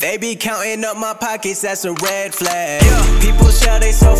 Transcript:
They be counting up my pockets, that's a red flag. People sell they soul